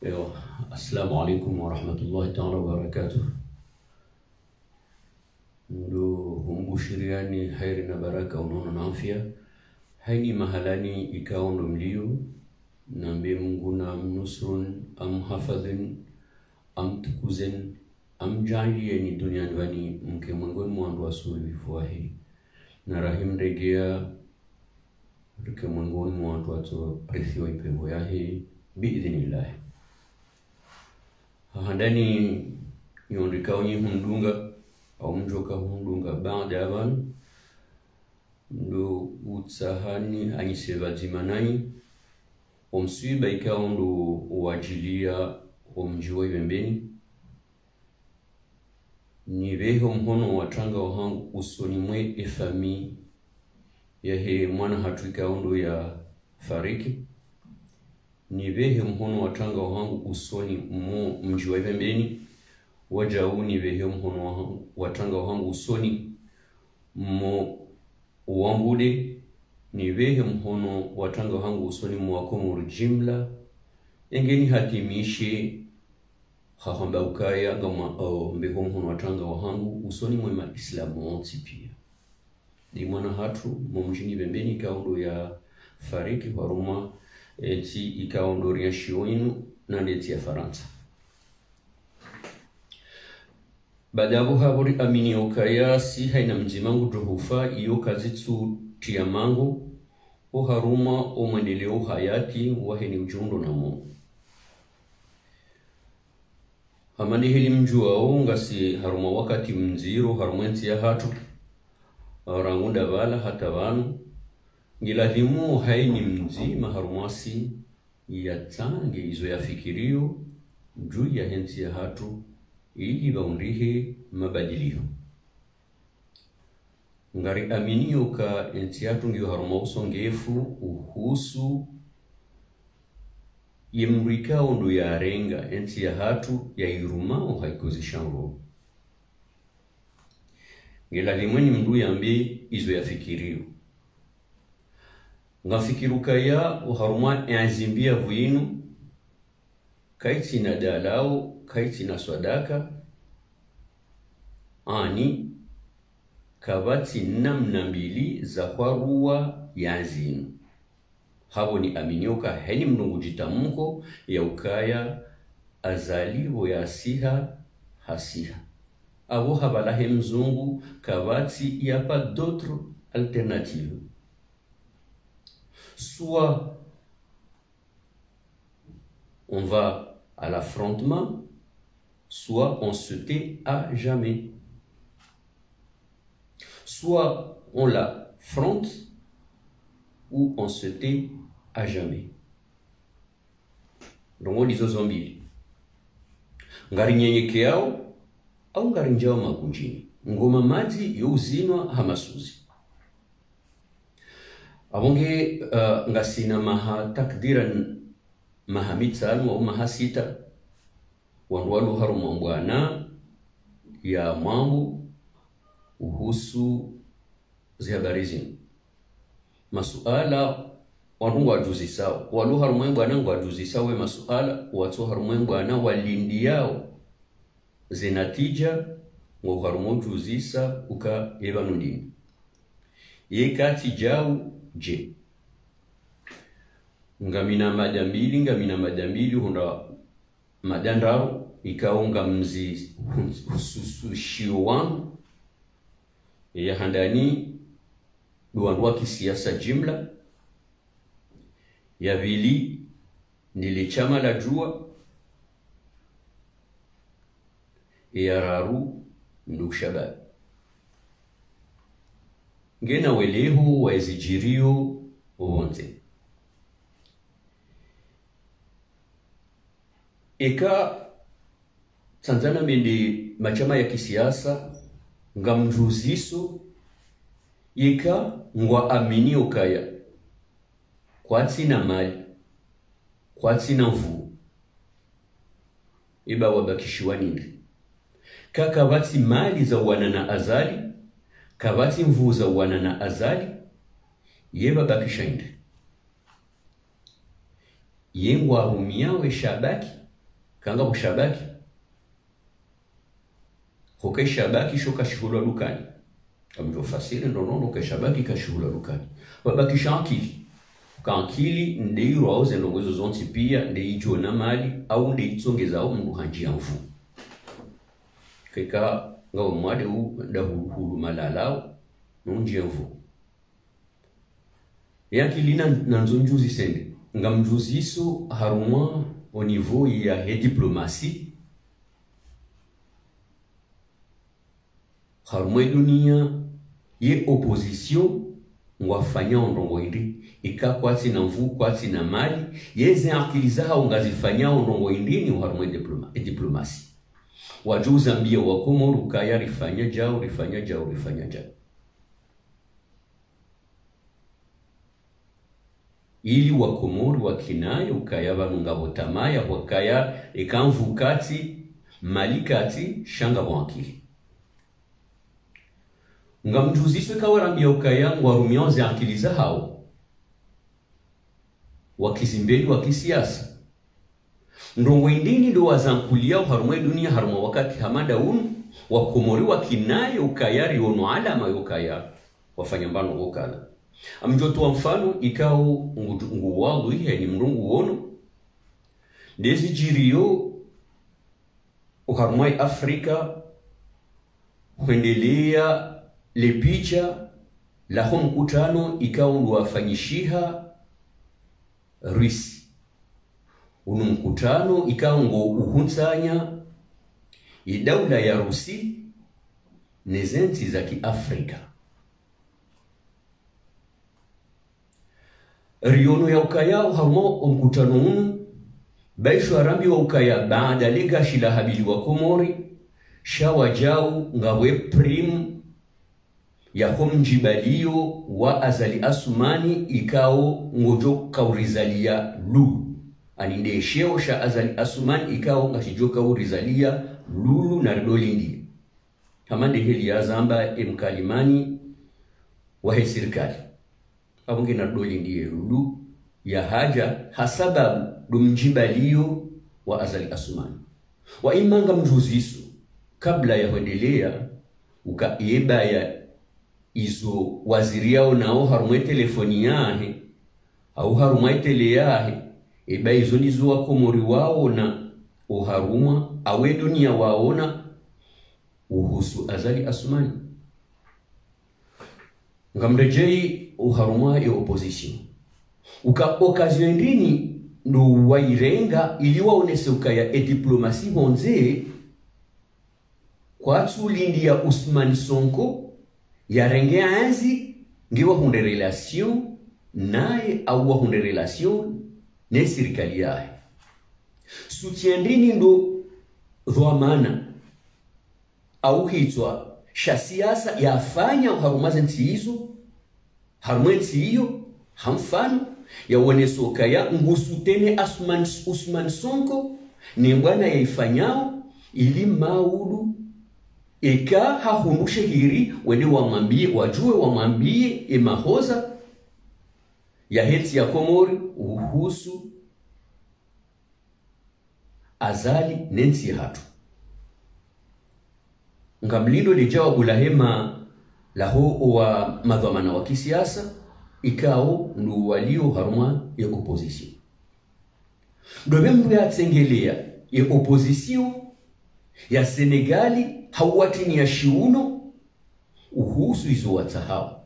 ايوه. السلام عليكم ورحمة الله تعالى وبركاته. ndo humbushiriani hairi na baraka unono na afya haini mahalani ikao ndo mlio nambe Mungu na mnusrun amhafadhin amtukuzen amjalieni duniani wani mke mwangoni mwandu wasuri fuahi na rahim regea mke mwangoni mwandu wato rithiwa ipevo yahi biidhinillahi. Handani nyondikao nyi hundunga au mjoka hundunga baada ya van ndo utsahani aniseva zimanai omsuiba ikao ndo uwajilia omjiwa ibembeni niveho mhono watanga wahangu usoni mwe efami yahe mwana hatu ikao ndo ya fariki nivehe mhono watanga wahangu usoni mjiwa ibembeni wajau nivehe mhono watanga wahangu usoni uambude nivehe mhono watanga wahangu usoni mwakomuru jimla engeni hatimishe hahamba ukaya gama mbeho mhono watanga wahangu usoni mwema islamu onti pia di mwana hatu mumjini bembeni kaundo ya fariki waruma eti ikaundo ya shioinu na ndeti ya Faransa. Badabu haburi amini okaya si haina mjimangu drohufa iyo kazitsu tia mangu o haruma o mwendeleo hayati waheni ujundo na mo. Hamani hili mjua o ngasi haruma wakati mziro harumenti ya hatu rangunda vala hata vanu ngiladimu haini mzima harumasi ya tange izo ya fikirio juu ya henti ya hatu ili baundihe mabadilio. Ngari aminio ka enti hatu ngiyo haruma usongefu uhusu yemrika ondo ya renga enti ya hatu ya iruma haikuzishango. Ngiladimu ni mdu yambi izo ya fikirio. Ngafikiruka ya uharuma enzimbia vuinu kaiti na dalao kaiti na swadaka ani kabati namna mbili za kwaruwa ya zinu habo ni aminyoka heni mnungu jitamuko ya ukaya azaliwo ya siha hasiha abo habalahe mzungu kabati ya pa d'autres alternatives. Soit on va à l'affrontement, soit on se tait à jamais. Soit on l'affronte, ou on se tait à jamais. Donc on dit aux zombies. Ngari nyenyekeao, au ngari njao makunjini. Ngoma maji yuzinwa hamasuzi. Abonge ngasina maha takdiran maha mitsalu au maha sita wanwalu haruma mbwana ya mambo uhusu zihabarizini masuala wanungu wajuzi sawa walu haruma mbwana ngwajuzi sawa masuala watu haruma mbwana walindi yao zinatija ngo haruma juzisa uka ebanundini yekati jau je ngamina madambili hunda madandaro ikaunga mzi husushio wangu ya handani duandua kisiasa jimla ya vili nile chama la jua ya raru ndukshabab ngena welehu wa ezijirio uonze. Eka Tanzania mende machama ya kisiasa ngamjuziso eka ngwa amini okaya kwa tina mali kwa tina mvu iba wabakishiwa nindi kaka wati mali za wanana azali kabati mvuza wana na azali yeba bakishainde yengwa humiawe shabaki kanga bushabaki hoke shabaki shoka shughula dukani amjo fasiri ndo nono ke shabaki ka shughula dukani babaki shankili kankili ndeiro auze ndongozo zonti pia ndeijo na mali au ndeitsongeza au mndu hanjia mfu keka ngao mwade u da hulu malalao nunjia mfu yakili na nzonjuzi sende ngamjuzi iso harumwa au niveau ya diplomatie harumwa dunia ye opposition ngwafanya ondongo indi ikakwati na mvu kwati na mali yeze akiliza hao ngazifanya ondongo indi ni harumwa diplomatie wajuza mbia wakomo rukaya rifanya jao ili wakomori wakinayo ukaya vanungabo tamaya wakaya ekamvukati malikati shanga wankili ngamjuziswe kawarambia ukaya ngwarumionze akiliza hao wakizimbeli wakisiasa ndongo indini ndo wazankulia harumwe dunia harumwa wakati hamada unu wakomori wakinayo ukaya riono alama yukaya wafanya mbano wokala amjoto wa mfano ikao nguwalu ihe ni mrungu wono dezi jirio uharumai Afrika huendelea lepicha laho mkutano ikao luwafanyishiha Rusi unu mkutano ikao ngo uhunsanya idaula ya Rusi nezenti za Kiafrika riono ya ukaya harmo mkutano unu baishu harambi wa ukaya baada lega shila habili wa komori shawa jau ngawe prim ya homjibalio wa azali asumani ikao ngojo kaurizalia lulu aninde sheo sha azali asumani ikao ngashijo kaurizalia lulu na ridolindi hamande heli ya zamba mkalimani wa serikali abunge na doli ndiye lulu ya haja hasaba dumjibalio wa azali asumani wa imanga mjuzisu kabla ya kuendelea ukaieba ya izo waziri yao nao harumwe telefoni yahe au harumwe tele yahe eba izo nizo wakomori waona uharuma awe dunia waona uhusu azali asumani ngamrejei uharumwa ya opposition occasion ndini ndo wairenga ili waonese ukaya diplomasi honze kwa tulindi ya Ousmane Sonko ya renge anzi ngewa hunde relation nae au hunde relation ne serikali yae soutien ndini ndo dhamana au hitwa shasiasa yafanya uharumaze nti hizo harumwensi hiyo hamfano ya wanesoka ya ngusutene Ousmane Sonko ni mbwana ya ifanyao ili maudu eka hahundushe hiri wende wamambie wajue wamambie emahoza ya heti ya komori uhusu azali nensi hatu ngamlindo de jawabu la hema laho wa madhamana wa kisiasa ikao ndu walio haruma ya opposition dobe mbu ya tsengelea ya opposition ya Senegali hawatini ya shiuno uhusu izo watahao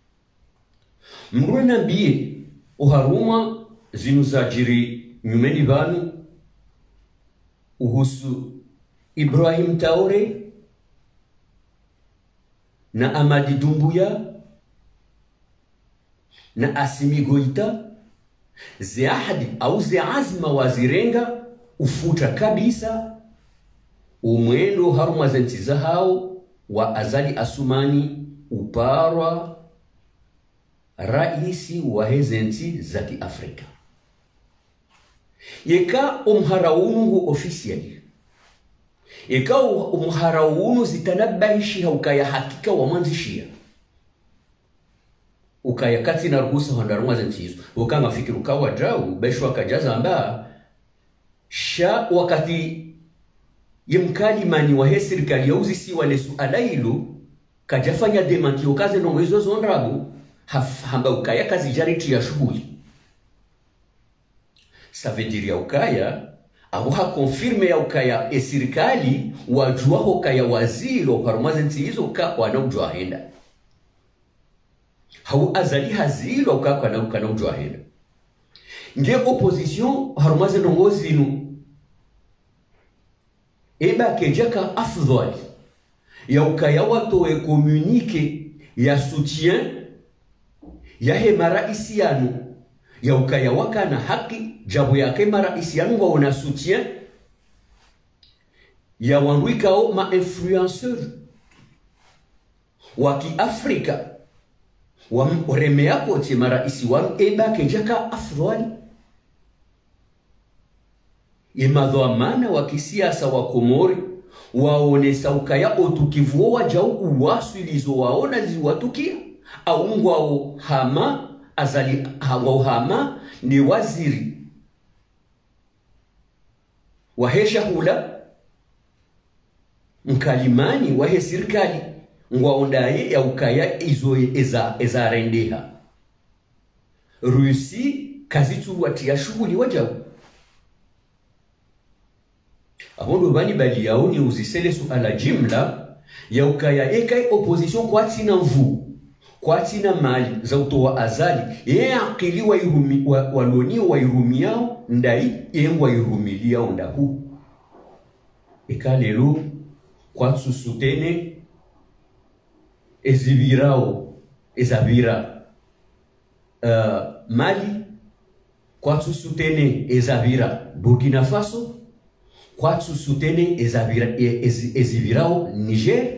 mruwe nambie uharuma zinu zajiri nyumeni banu uhusu Ibrahim Traore na Amadi Doumbouya na Assimi Goïta ze ahadi au ze azma wazirenga ufuta kabisa umwendo haruma zentiza hao wa azali asumani uparwa raisi wa hezenti za Kiafrika yeka umharaungu officially yeka umharaunu zitanabahishi ukaya hakika wa mwanzishia ukaya kati na ruhusa hondaruma zentizo ukanga fikiru kawa jau besho akajaza amba sha wakati yemkalimani wa he serikali yauzi si wale suala hilo kajafanya demanti okaze no mwezo zonrabu hamba ukaya kazi jariti ya shughuli. Ça veut dire ya ukaya abu ha confirme ya ukaya e serikali wajua hokaya waziro parumaze ntizo kwa na ujua henda hau azali hazilo kwa na ujua henda nge opposition harumaze nongozi inu eba kejaka afdhali ya ukaya watoe communique ya soutien ya he maraisi yanu ya ukaya wakana haki jabu yake maraisi yanu wa una soutien ya wanwikao ma influenceur waki Afrika waremea kote maraisi wanu eba kejaka afdhali yemadhamana wa kisiasa wa Komori waonesa ukaya otukivuo wajau uwasu ilizo waona ziwatukia au ngwao hama azali hangwao hama ni waziri wahesha hula mkalimani wahe sirikali ngwao ndaye ya ukaya izo eza rendeha Rusi kazitu watia shughuli wajau abondo bani bali yao ni uzisele suala jimla ya ukaya ekai opposition kwa tina mvu kwa tina mali za utoa azali ye akili wa irumi waloni wa irumi yao ndai yengwa irumili yao ndahu ekalelo kwa susutene ezabira Mali kwa susutene ezabira Burkina Faso kwa susutene ezivirao Niger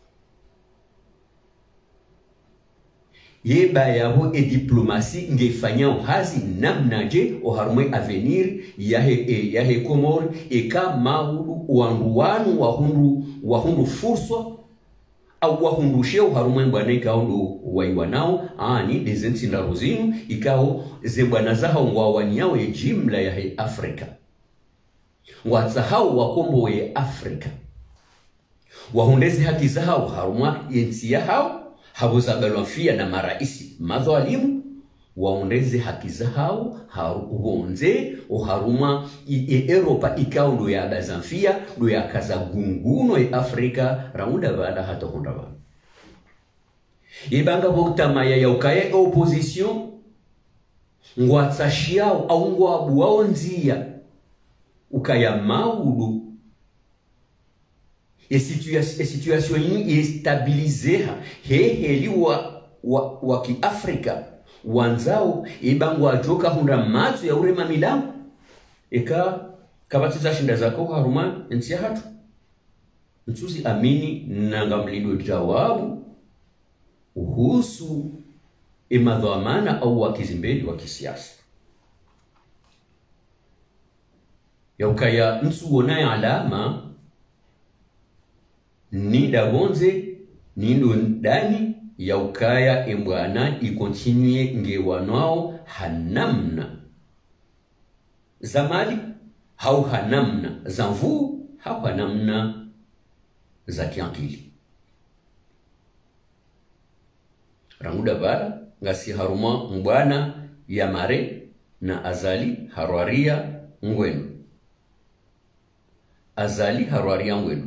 yeba yabo diplomasi ngefanyao hazi namnaje oharumwe avenir yahe Komori eka maulu wanduwanu wahundu fursa au wahundushe oharumwe mbwana ikaondo waiwanao ani dezenti na rozinu ikao zembwana zaha ngwawani yao ye jimla yahe Afrika watsahau wakombo ye Afrika wahundezi haki zao harumwa yensi yao habuzagalwafia na maraisi madhalimu waondeze haki zao haruonze oharuma Europa ikao ndo ya bazanfia ndo ya kazagunguno ya Afrika raunda bada hata hondawa ibanga boktamaya ya ukaya opposition ngwatsashiao au ngwabuao nzia ukaya maudu situation yi stabilizeha heli wa ki Afrika wanzao ibangwa joka hunda mazu ya urema milango eka kabatiza shinda zako haruma nsia hatu nsuzi amini nanga mlido jawabu uhusu imadhamana au wakizimbeli wa kisiasa ya ukaya nsu wona alama ni dabonze ni ndani ya ukaya embwana ikontinue ngewanao hanamna zamali hau hanamna zamvu hau hanamna za kiankili ranguda bara ngasi haruma mbwana ya mare na azali harwaria ngwenu azali harwaria ngwenu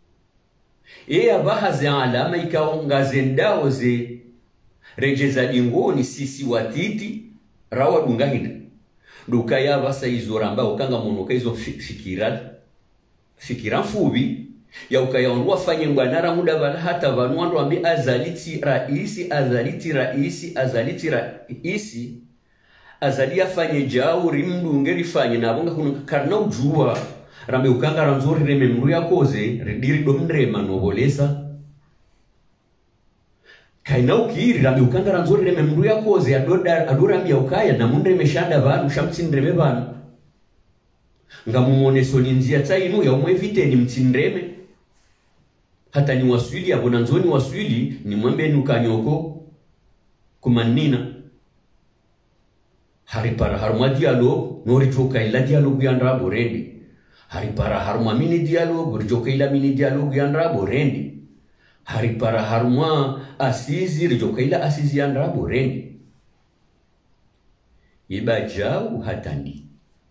bahazi alama ikaonga zendao ze rejeza dingoni sisi watiti rawa dungahina duka ya basa izoramba ukanga monoka izo fikira fubi ya ukayaonwa fanye ngwanara muda bala hata vanwando ambi azaliti raisi azali afanye jauri mdunge lifanye na bonga kuna karna ujua rambe ukanga ranzori reme mru ya koze rediri domre manobolesa kaina ukiri rambe ukanga ranzori reme mru ya koze adora mbia ukaya na mundre meshanda vanu shamtsindreme vanu ngamumone solinzia tsainu ya umwevite ni mtsindreme hata ni waswili abonanzoni waswili ni mwembe nukanyoko kumanina haripara harma dialogue nori joka ila dialogue yandra borendi haripara harma mini dialogue joka ila mini dialogue yandra borendi haripara harma asizi joka ila asizi yandra borendi ibajau hatandi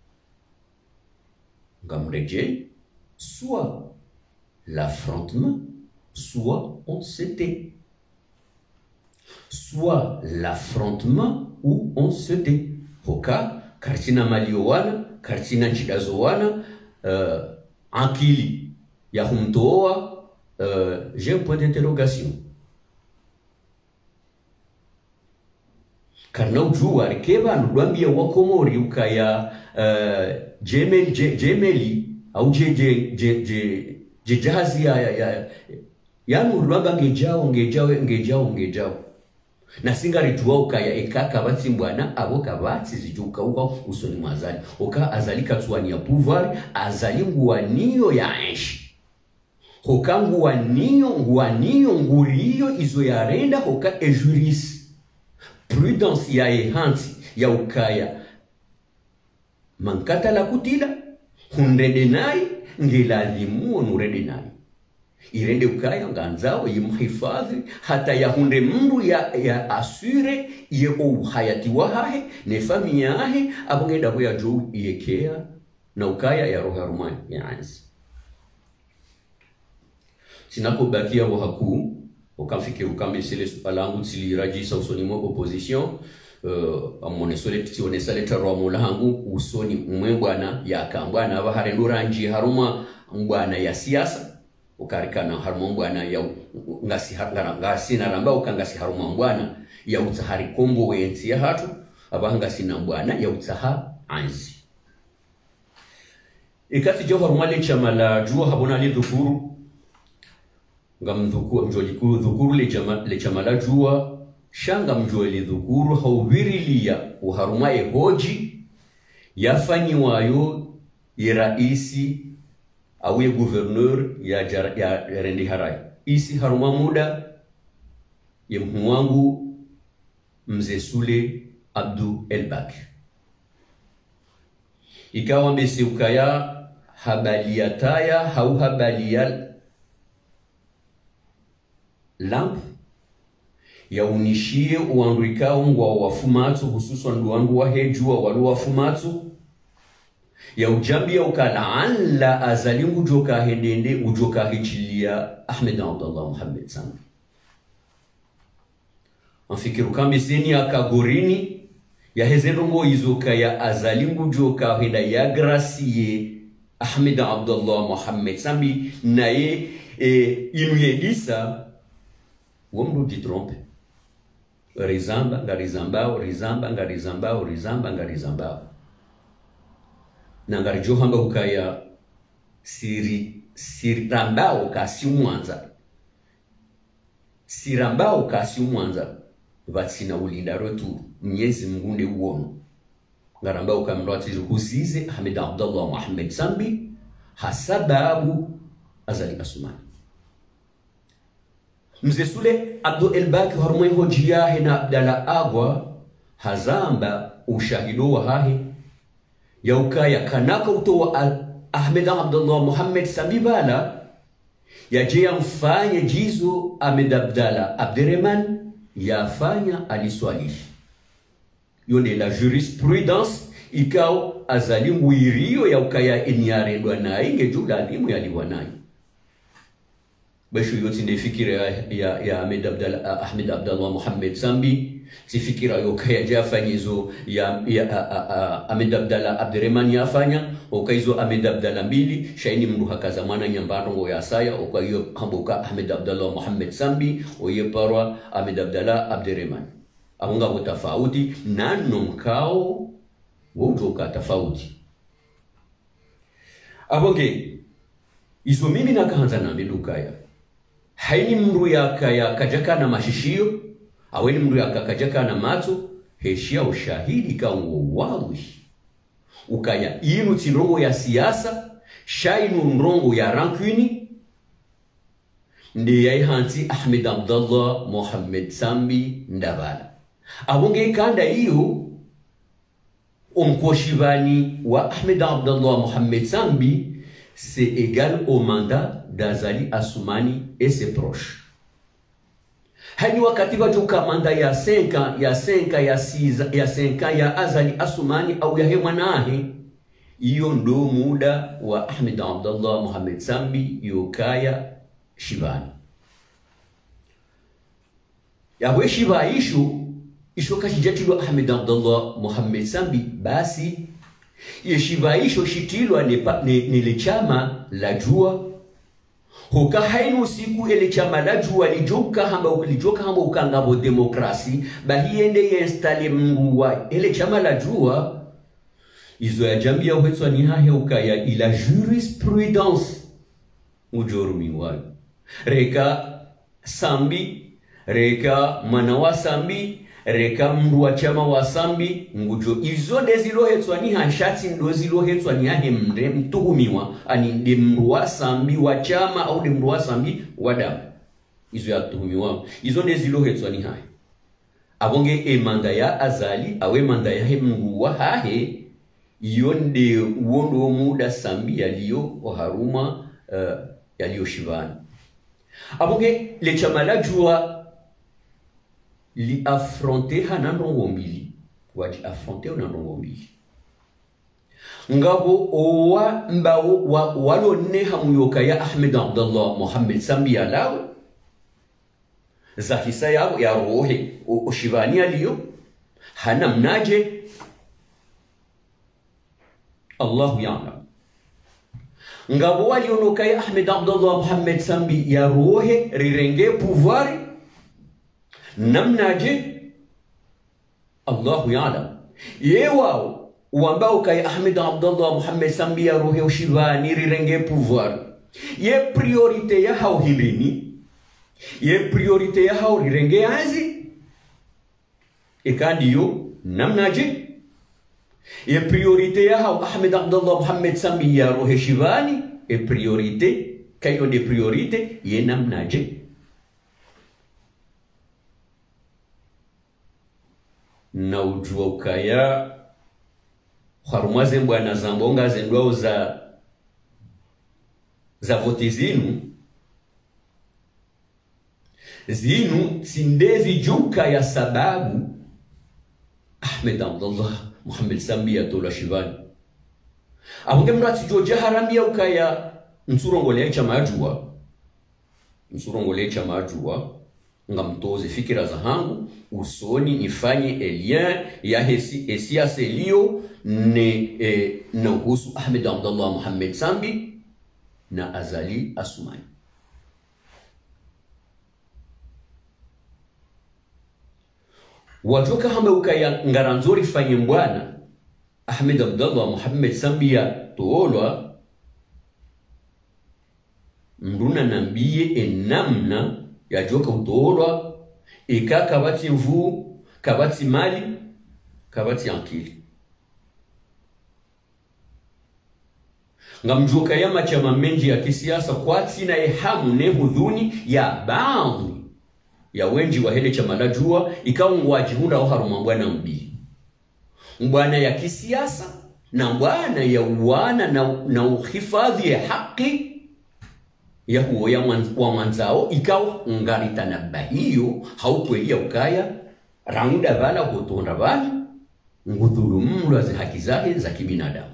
ngamreje soit l'affrontement soit on se tait, soit l'affrontement ou on se tait. Hoka kartina maliowana kartina chidazowana ankili ya humtoa j'ai un point d'interrogation. Karna ujua rikeba nudwambia wakomori ukaya jemeli au jahazi ya nudwamba ngejao na singari tuwa ukaya ekaka batsi mbwana abo kabatsi zijuka uka usoni mwazali oka azali katsuani ya pouvoir azali nguaniyo ya enshi hoka nguaniyo nguriyo izo ya renda hoka ejuris prudence ya ehanti ya ukaya mankata la kutila hundrede nai ngelalimu onurede nai irende ukaya nganzao yimhifadhi hata ya hunde mndu ya asure ye uhayati wahahe ne familia yahe abongeda boya juu yekea na ukaya ya roho rumani ya anzi sinakobakia wa haku ukamfikiri ukambisele supalangu tilirajisa usoni mwa opposition amone sole tionesa leta roho mulangu usoni mwembwana ya kambwana abahare nduranji haruma mbwana ya siasa ukarikana harumambwana ya ngasi naramba ukangasi harumambwana ya utahari kombo wenzi ya hatu abangasi nambwana ya utaha anzi ikati jo harumale chamala jua habona li dhukuru ngamdhukuru mjoliku dhukuru le chamala jua shanga mjoli dhukuru haubirilia uharumaye hoji yafanyiwayo iraisi awe gouverneur ya rendi harai isi haruma muda ya mwangu mzee Sule Abdu Elbak ikawa mbesi ukaya habaliataya hau habalia lamp ya unishie uandrikao ngwa wafumatu hususan nduandu wa hejua walu wafumatu ya ujambia ukalaala azalingu joka hedende ujoka hichilia Ahmed Abdallah Muhammad Sambi anfikiru kambi seni akagorini ya hezendongo izoka ya azalingu joka heda ya gracie Ahmed Abdallah Muhammad Sambi na ye inuyedisa wamdu jitrompe rizamba ngarizambao nangarijo hamba ukaya sirambao kasi umwanza vatsina ulinda rotu mnyezi mgunde uono ngarambao kamrati husize Ahmed Abdallah Muhammad Sambi hasababu azali asumani mzee Sule Abdu Elbaki harumwe hojia hena Abdala Agwa hazamba ushahido wa hahe ya ukaya kanaka utowa Ahmed Abdallah Muhammad Sambi bala ya je mfanye jizo Ahmed Abdallah Abderrahman yafanya aliswalishi yone la jurisprudence ikao azalingu irio ya ukaya enyarendwa na inge jula alimu yaliwanayo basho yote ndifikira ya Ahmed Abdallah Muhammad Sambi sifikira yokaya jafanyizo ya Ahmed Abdallah Abderrahman yafanya okaizo Ahmed Abdallah mbili shaini mndu hakazamana nyambaro ya saya okayo hamboka Ahmed Abdallah Muhammad Sambi oyeparwa Ahmed Abdallah Abderrahman amunga tofauti nano mkao wojoka tofauti abonge izo mimi nakaanza na medukaya haini mndu yakaya kajaka na mashishio aweni mndu yakakajaka na mato heshia ushahidi kaungo wawi ukaya inu tirongo ya siasa shainu nrongo ya rankuni ndi ya ihanti Ahmed Abdallah Muhammad Sambi ndabala abonge kanda iyo Onkoshivani wa Ahmed Abdallah Mohamed Sambi, c'est égal au mandat d'Azali Assoumani et ses proches. Hani wakati wajuka manda ya 5 ya 5 ya 6 ya 5 ya Azali Assoumani au ya hemwanahe, iyo ndo muda wa Ahmed Abdallah Mohamed Sambi yokaya Shivani. Yawe Shiva isho kashijatilwa Ahmed Abdallah Mohamed Sambi, basi yeshiva isho shitilwa nile chama la jua. Hoka hainu siku ele chama la jua lijoka hamba ukangabo demokrasi bahiende yinstale mruwa ele chama la jua. Izo ya jambi ya wetwa ni hahe ukaya ila jurisprudence ujorumi wayo. Reka Sambi, reka manawa Sambi, reka mruwa chama wa Sambi, ngujo izo dezilo hetwa ni hashati ndozilo hetwa ni hahe mre mtuhumiwa ani de mruwa Sambi wa chama au de mruwa Sambi wadamu. Izo ya tuhumiwa izo dezilo hetwa ni hahe abonge manda ya Azali awe manda ya he mruwa hahe. Yonde uondo muda Sambi yaliyo oharuma yaliyo Shivani. Abonge le chama la jua li affronte hanandongo mbili. Waji affronte hanandongo mbili. Ngabo owa mbao walo neha muyoka ya Ahmed Abdallah Mohamed Sambi yalawe. Zakisa ya rohe o Shivani yaliyo. Hana mnaje. Allahu ya'lam. Ngabo walionoka ya Ahmed Abdallah Mohamed Sambi ya rohe rirenge pouvoir namnaje Allahu ya'lam. Yewao wambao kaya Ahmed Abdallah Mohamed Sambi ya rohe Shivani rirenge pouvoir, ye priorite ya hao hilini, ye priorite ya hao rirenge azi ikandiyo namnaje. Et priorité ya Ahmed Abdallah Mohamed Sambi ya rohe Shivani et priorité kayo de priorité ye namnaje. Na ujua ukaya harumaze mbwana zambonga zendwao za vote zinu sindezi juka ya sababu Ahmed Abdallah Mohamed Sambi ya tola Shivani. Abonge mrati joja haramia ukaya nsurongole chama ajua ngamtoze fikira za hangu usoni nifanye lien ya hesia selio na uhusu Ahmed Abdallah Mohamed Sambi na Azali Assoumani. Wajoka hamba ukaya ngaranzori fanye mbwana Ahmed Abdallah Mohamed Sambi ya toolwa mruna nambiye namna ya joka utoolwa ika kabati mvu, kabati mali, kabati ankili. Ngamjoka ya machama menji ya kisiasa kwa tina hamu ne hudhuni ya baadhi ya wenji wa hele chama la jua ikawa ngwajihunda au haruma mbwana mbili. Mbwana ya kisiasa na mbwana ya uwana na uhifadhi ya haki ya huo ya wanzao ikawa ngarita na bahiyo haukweli ya ukaya ranguda vala hutonda vala ngudhulumulwa za haki zake za kibinadamu.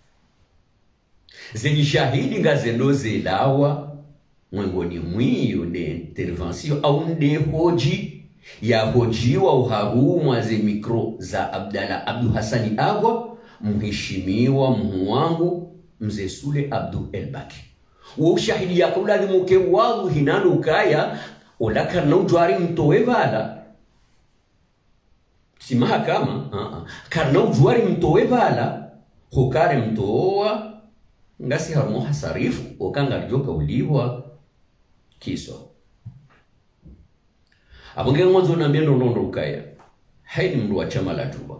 Zenye shahidi ngazendo zelawa mwengoni mwiyo de intervention au nde hoji ya hojiwa uharumwa ze mikro za Abdallah Abdu Hassani Agwa mheshimiwa mwangu mzee Sule Abdu Elbaki. Ushahidi ya kula muke wangu hinanu ukaya olaka na ujwari mtowe vala si mahakama karna ujwari mtowe vala hukare mtowa ngasi harumo hasarifu okanga rijoka uliwa kiso. Abonge mwanzo na mbendo nondo ukaya haini mdu wa chama la jua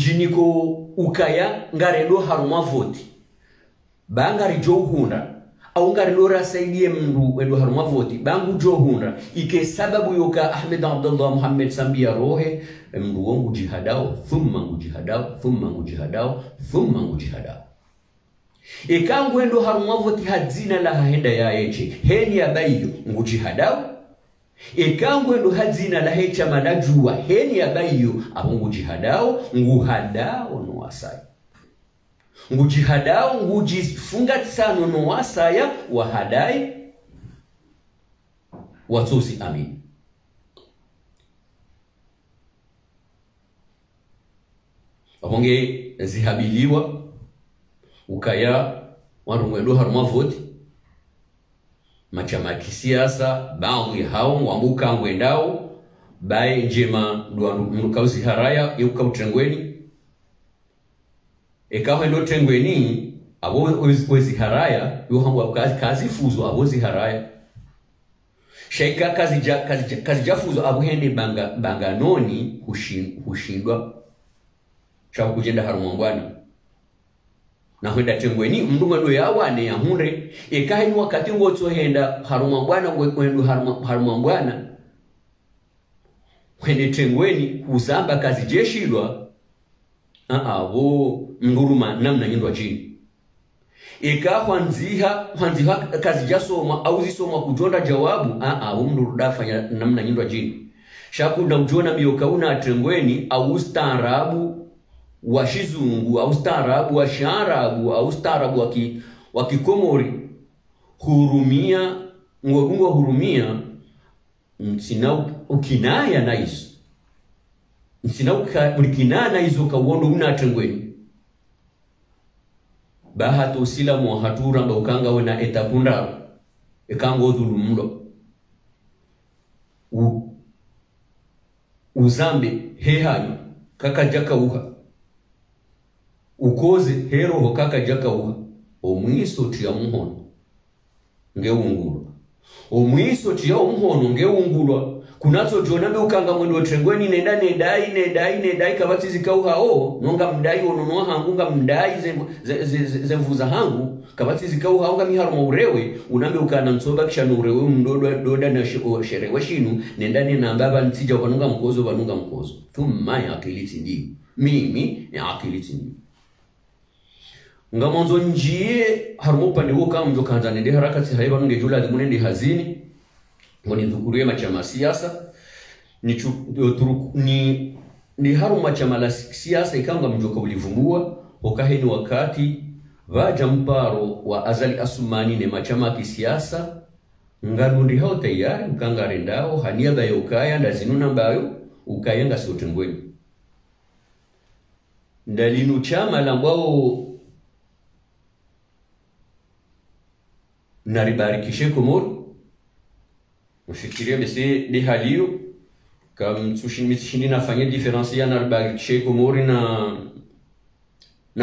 ujiniko ukaya ngarendo haruma voti banga rijo uhunda au ngarilora saidie mndu endo haruma voti bangu johunda ike sababu yoka Ahmed Abdullah Muhammad Sambia rohe mndu wangu jihadao thumma ngujihadao thumma ngujihadao thumma ngujihadao ikangu endo haruma voti hadzina la henda ya eche heni ya bayo ngujihadao ikangu endo hadzina la hecha manajua heni ya bayo abo ngujihadao nguhadao no wasai ngujihadao ngujifunga tsano no wasaya wahadai watusi amin abonge zihabiliwa ukaya warumwelo haruma voti machama kisiasa baadhi hao wamuka ngwendao bae njema mnukauzi haraya yuka utengweni ekaho ndo tengweni abo wezi haraya yohangwa kazi fuzo abo zi haraya sheika kazi jafuzo abo hende banganoni hushindwa chabu kujenda haruma mbwana na henda tengweni mndunga ndo yawane ya hunre ekahe ni wakati ngotso henda haruma mbwana kwendo haruma mbwana hende tengweni huzamba kazi jeshilwa abo nguruma namna nyindwa chini hwanziha kazi jasoma au zisoma kujonda jawabu abo mndu dafanya namna nyindwa chini shakunda ujona miyokauna tengweni au ustaarabu wa shizungu au ustaarabu wa sharabu au ustaarabu wa kikomori hurumia ngorungo hurumia msina ukinaya na iso msina ukinana izo kawondo una tengweni bahato sila mo hatura mba ukanga wena etapunda ekango dhulumundo uzambe hehayo kaka jaka uha ukoze hero kaka jaka uha omwiso tiya muhono ngeungulwa omwiso tiya muhono ngeungulwa kunazo jonabe ukanga mwendo tengweni nedai kabati zikauha nonga mdai onono hangunga mdai zemvuza hangu kabati zikauha onga miharuma urewe unambe ukana nsoba kisha nurewe mdoda na sherewe shinu nendani na mbaba ntija wanunga mkozo thumma ya akiliti ndi mimi ya akiliti ndi ngamonzo njie haruma upande woka mjo kanza nende harakati haiba nunge jula munende hazini ngoni dhukurie machama siasa ni haruma chama la siasa ikanga mjoka ulivumbua wakaheni wakati vaja mparo wa Azali Asumani ne machama kisiasa ngalundi hao tayari ukanga rendao hania bayo ukaya ndazinuna mbayo ukaya nga sotengweni ndalinu chama lambao naribarikishe Komoro ufikiria bese de halio kam tsushini nafanya diferencia na naribarikishe Komoro na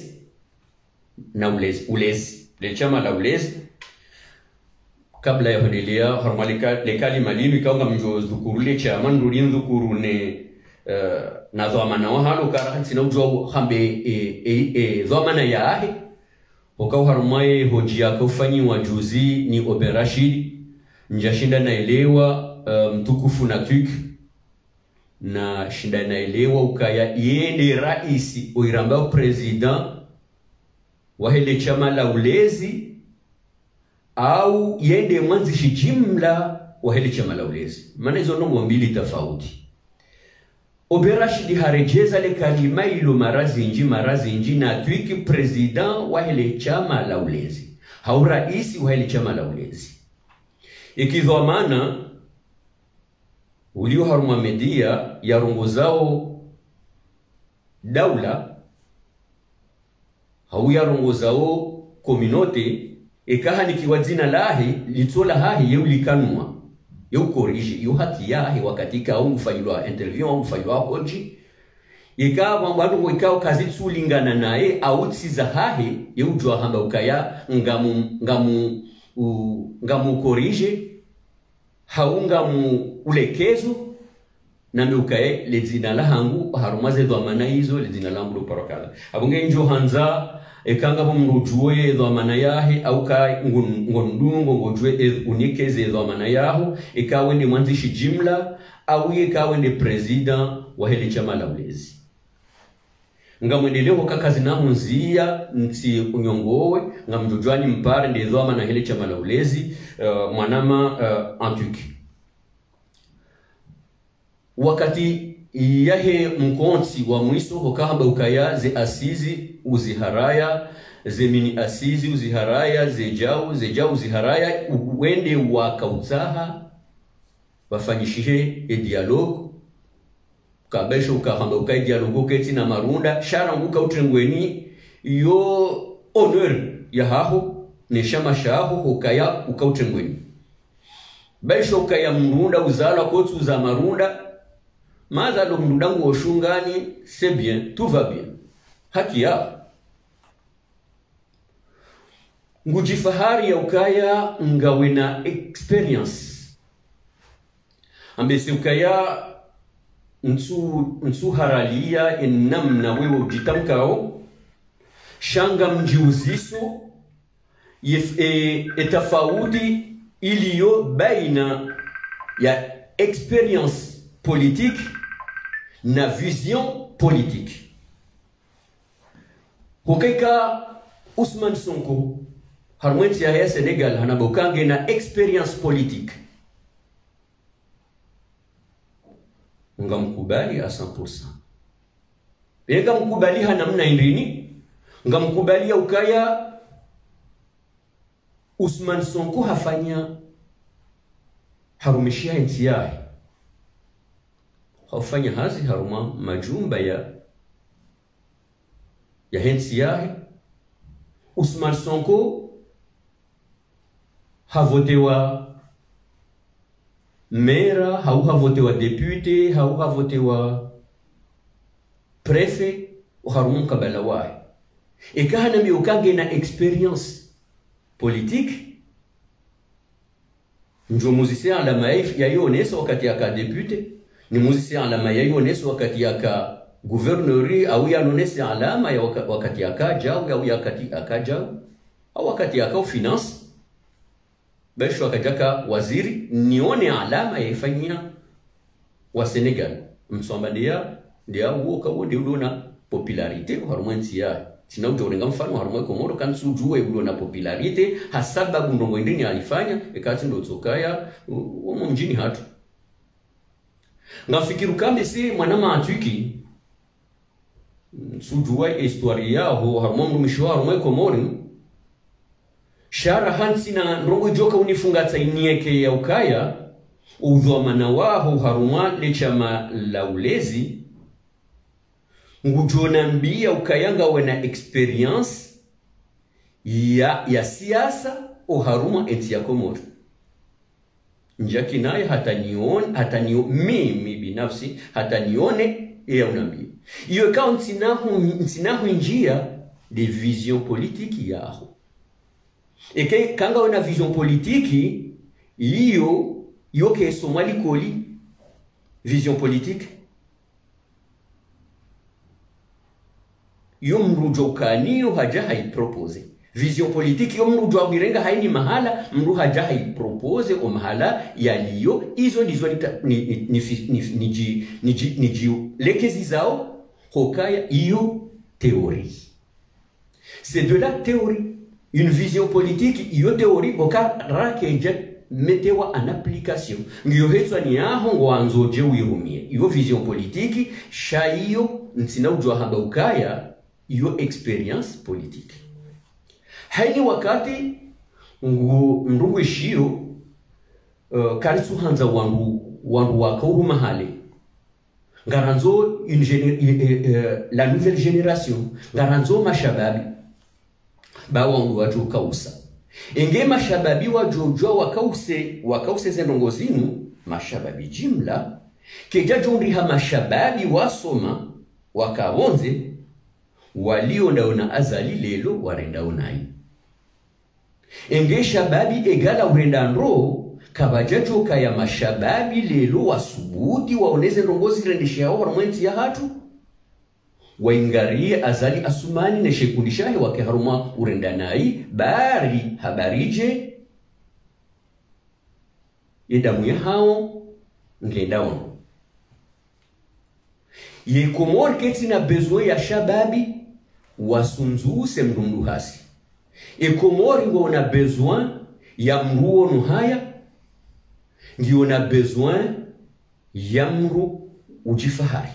ulezi le chama la ulezi kabla ya hondelea harmalika lekali malinu ikaunga mjo dhukurule chama ndulin dhukuru ne na dhamana wa halo karahansi na ujo hambe dhamana ya ahi wakau harumaye hoji yako fanyiwa juzi ni Oberashid njashinda naelewa mtukufu na tuk na shinda naelewa ukaya yende raisi oirambao president wa hele chama la ulezi au yende mwanzishi jimla wa hele chama la ulezi maana hizo nongo mbili tofauti. Oberashid harejeza le kalima ilo marazinji na twiki president wa hele chama la ulezi hau raisi wa hele chama la ulezi ikidhamana ulio haruma media ya rongozao daula hau ya rongozao kominote ikaha nikiwadzina lahi litola hahi yeulikanua yeukorije yu haki yahi wakatika au mfayilwa interview au mfayilwa hoji ikawa wadu ikao kazi tulingana nae au tsiza hahi yeujwa hamba ukaya ngamu korije haunga mu ulekezo na meukae lezina la hangu harumaze dhamana hizo lezina la mbulo parakala abunge njo hanza ekanga mrujue dhamana yahe au ka ngondungo ngojwe unikeze dhamana yaho ikawe ni mwanzishi jimla au ikawe ni president wa hele chama la ulezi ngamwendeleo kakazi namu nzia nti unyongowe ngamjojwani mpare ndi dhamana hele chama la ulezi mwanama Antuki wakati yahe mkonti wa mwiso hokahamba ukaya ze asizi uziharaya ze mini asizi uziharaya ze jau uziharaya wende wakautaha wafanyishihe dialogue kabesho ukahamba ukaya dialogue keti na marunda shara nguka utrengweni yo honor ya haho neshama shaho ukaya utrengweni besho ukaya mrunda uzala kotu za marunda maza lo mndudangu oshungani c'est bien, tout va bien. Haki ya ngujifahari ya ukaya ngawena experience ambesi ukaya nsu haralia enamna wewe ujitamkao shanga mjiuziso etafauti iliyo baina ya experience politique na vision politique. Hokeka Ousmane Sonko harmwenti ya Senegal hanabokange na experience politique. Ngamkubali a 100%. Ega mkubali hanamna indini. Ngamkubali ya ukaya Ousmane Sonko hafanya harumishia nchi yake. Hafanya hazi haruma majumba ya hensi yahe. Ousmane Sonko havotewa mera, havotewa depute, havotewa prefet, haruma kabala wae. Eka hana miokage na experience politique. Njo musicien ala maif ya yonesa wakati yaka depute. Ni musicien alama ya yonesa wakati yaka gouverneuri au ya nonesa alama ya wakati yaka jau au yakati akajau au wakati yaka finance besho akajaka waziri nione alama ya ifanyia wa Senegal msombalia ndia uoka wode ulona popularite harumwensi ya sina ujorenga mfano harumwe Komoro kan sujue ulona popularite hasababu ndongo ndini alifanya ekati ndo tsokaya umo mjini hatu. Ngafikiru kame si mwanama Antuki sujua histoire yao harumwe mishwa harumwe Komori shara hansi na ndongo joka unifunga tainieke ya ukaya udhamana waho harumwa le chama la ulezi ngujona mbia ukayanga wena experience ya siasa o haruma eti ya Komoro. Njaki naye mimi binafsi hatanione ya unambia. Iyo kao ntinahu njia de vision politique yaho. Eke kanga wena vision politique iyo ke Somali koli vision politique yo mrujo kaniyo haja haipropose vision politique yo mrujo mirenga haini mahala mru haja haipropose o mahala yaliyo izo ndizo niji lekezi zao hokaya iyo théorie. C'est de la théorie. Une vision politique iyo théorie hokara kenja metewa en application. Ngiyo hetwa ni aho ngwanzoje wirumie. Iyo vision politique shaiyo ntina ujwa hamba ukaya iyo experience politique. Haini wakati ndugu ishio karisu hanza wangu waka uruma hale. Ngaranzo la nouvelle génération. Ngaranzo mashababi. Ba wangu watu kausa. Enge mashababi wajojwa wakause zenongozinu mashababi jimla. Keja jondriha mashababi wasoma wakawonze walio ndaona azali lelo warenda unai. Enge shababi egala urenda nro kabajajo kaya mashababi lelo wasubuti waoneze nongozi rendesha yao warmwenzi ya hatu waingarie azali asumani na shekundishahi wake haruma urendanai bari habarije yedamu ya hao ngenda ono ye Komori keti na besoin ya shababi wasunzuse mrundu hasi Komori wana besoin ya mruonu haya ngiyo na besoin ya mru ujifahari.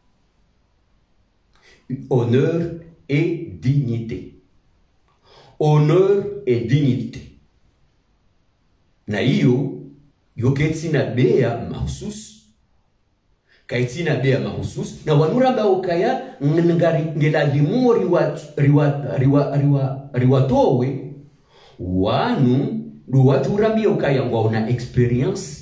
Honneur et dignité. Honneur et dignité. Na hiyo ketina bea mahusus. Kaitina bea mahusus. Na wanuramba ukaya ngelazimu riwatowe. Wanu duwaturambi ukaya ngwauna experience.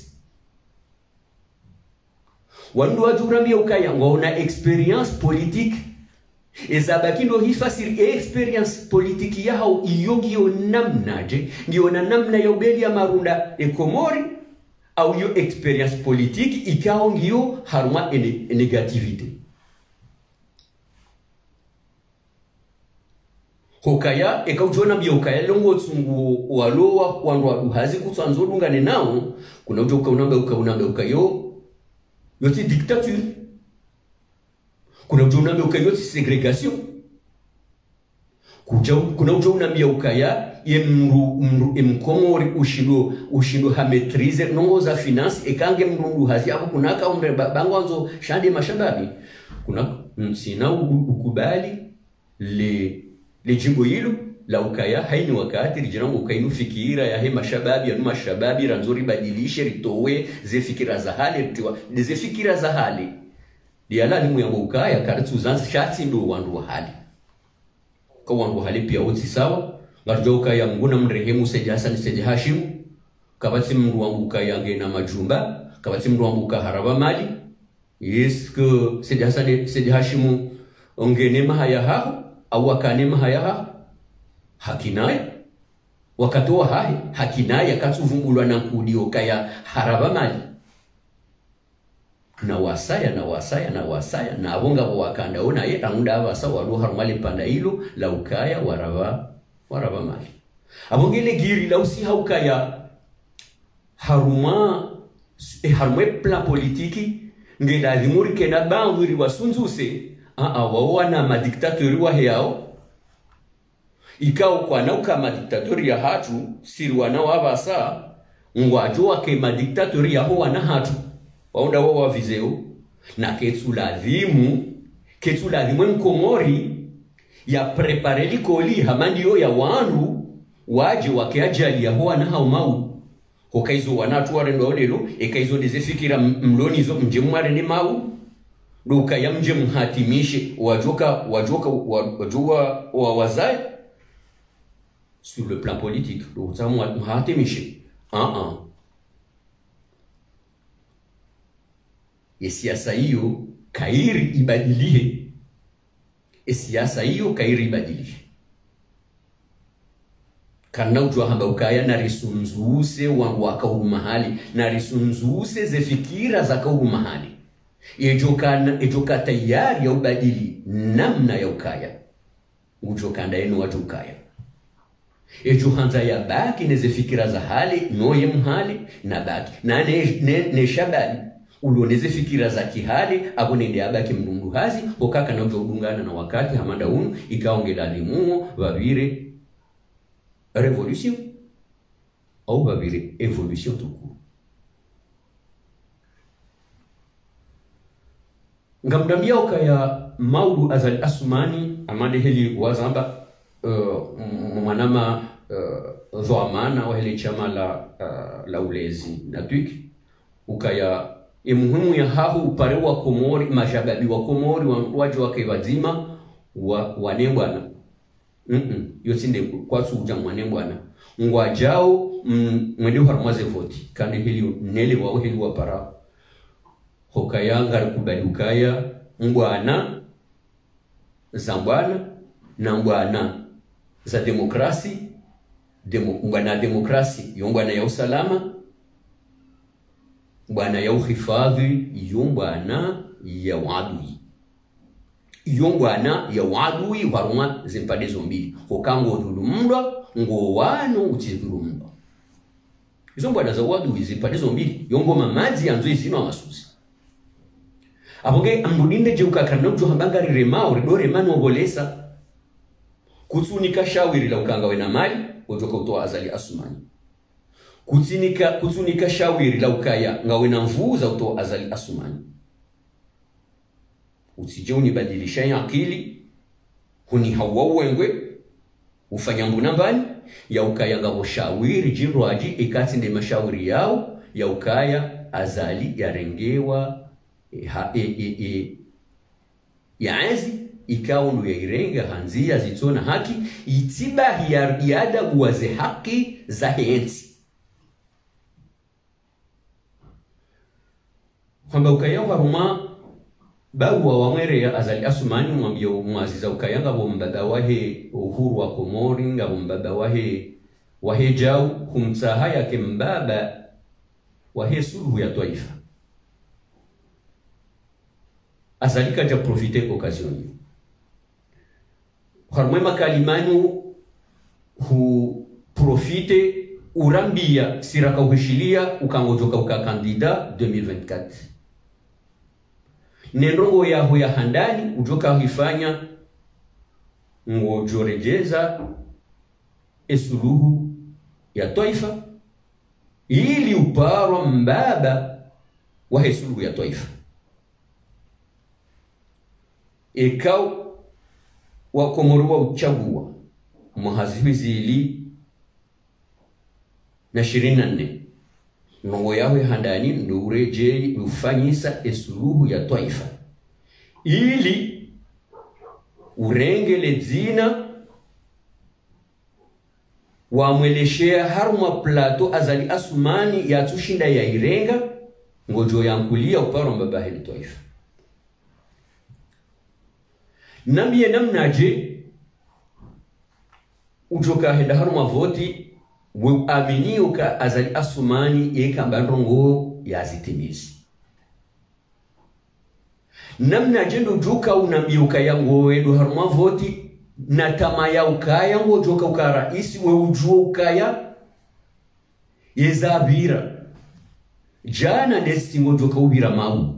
Wanu duwaturambi ukaya ngwauna experience politique. Ezabaki ndo hifasiri experience politiki yao iyo ngiyo namnaje ngiyo na namna ya ubeli ya marunda Komori au hiyo experience politiki ikao ngiyo haruma negativite hokaya ekaujona bia ukaya longo tsungu walowa wandu waduhazi kutsanzo dungane nao kuna ujoka unambe ukayo yoti dictature kuna ujona ukaya yoti segregation kuna ujona ukaya Komori ushindo ha maîtrise nongo za finance ekange mrundu hazi hapo kuna ka umre bangwanzo shande mashababi kuna sina ukubali le jimbo hilo la ukaya haini wakati rijirango ukainu fikira ya he mashababi ranzori badilishe ritowe ze fikira za hali ze fikira za hali diala limu ya ukaya karatu zanzi shati ndo wandu wa hali kwa wandu hali pia oti sawa ngarjoka ya nguna mrehemu Said Hassan Said Hashim kabati mndu wangu kaya ngena majumba kabati mndu wangu kaharaba mali yeske Said Hassan Said Hashim ongene mahaya haho au wakane mahaya haho hakinaya wakatoa hahe hakinaya katsuvumbulwa na nkudio kaya haraba mali na wasaya na abonga wakanda ona ye tangunda abasa walu harumali panda hilo la ukaya waraba mali abongele giri la usi haukaya haruma plan politiki ngela limuri kena bangwiri wasunzuse wawana madiktatori wa heao ikao kwa nauka madiktatori ya hatu sirwana wabasa ngwajua ke madiktatori ya hoa na hatu waunda wawa vizeo na ketsu ladhimu Komori ya prepare likoli hamandiyo ya wandu waje wakeajali ya hoa na haumau hokaizo wanatu warendo onelo ekaizo dezefikira mlonizo mjemware ni mau duka ya mje mhatimishe wajua wazai sur le plan politique duka mhatimishe siasa hiyo kairi ibadilie kana ujua hamba ukaya na risunzuse wangu wakauru mahali na risunzuse zefikira za kauru mahali ejoka tayari ya ubadili namna ya ukaya ujokanda enu watu ukaya ejohanza ya baki nezefikira za hali noye mhali na baki na ne shabali uloneze fikira za kihali abo nende abaki mdungu hazi okaka na ujo udungana na wakati hamanda unu ikaongela limuo babire revolution au babire evolution tuku ngamdambia ukaya maudu azali asumani amade heli wazamba mwanama zoamana wa heli chama la ulezi na twiki ukaya muhimu ya hahu upare wa Komori mashababi wa Komori waje wake wazima wanembwana yosinde kwa suja mwanembwana ngwajao mwende harmaze voti kandi hili nele wao hili wapara hokayanga kubadukaya ngwana zambwana na ngwana za demokrasi ngwana demokrasi yongwana ya usalama bwana ya uhifadhi yumbana ya wadui yongwana ya wadui waruma zimpade zombili hokango dhulumndwa ngo wano utidhulumndwa izo mbwana za wadui zimpade zombili yongo mamazi anzo izino amasusi aboge amduninde je ukakana ujo hambanga rirema uridore manu ogolesa kutsunika shawiri la ukanga wena mali ojoka utoa azali asumani kutsunika shawiri la ukaya ngawena mvuza utoa azali asumani usije unibadilisha ya akili huni hawawengwe ufanya mbuna mbani ya ukaya ngabo shawiri jinroaji ikati nde mashawiri yao ya ukaya azali yarengewa yaanzi ikaunu ya irenga hanzia zitona haki itiba hiada guwaze haki za hensi kwamba ukaya waruma bawa wamwere ya azali asumani mwambio mwaziza ukaya ngabo mbaba wahe uhuru wa Komori ngabo mbaba wahe jau kumsaha yake mbaba wahe suluhu ya taifa azalika ja profite occasion harmwe makalimanu hu profite urambia siraka uheshilia ukangojoka ukakandida 2024 nendongo yaho ya handani ujoka uhifanya ngojorejeza esuluhu ya taifa ili uparwa mbaba wa esuluhu ya taifa ekau wa Komoro wa uchagua muhazibizili na 24 nongo yawe handani ndureje ufanyisa esuluhu ya taifa ili urengele dzina wamweleshea haruma plato azali asumani ya tushinda ya irenga ngojo yankulia uparo mbaba hili taifa nambiye namnaje ujoka henda haruma voti we aminio ka azali asumani yeka mbandrongo ya zitimizi namnaje ndo joka unambiuka yango edo haruma voti na tamaya ukaya ngo joka ukara isi we ujuo ukaya yezabira jana destingo joka ubira mau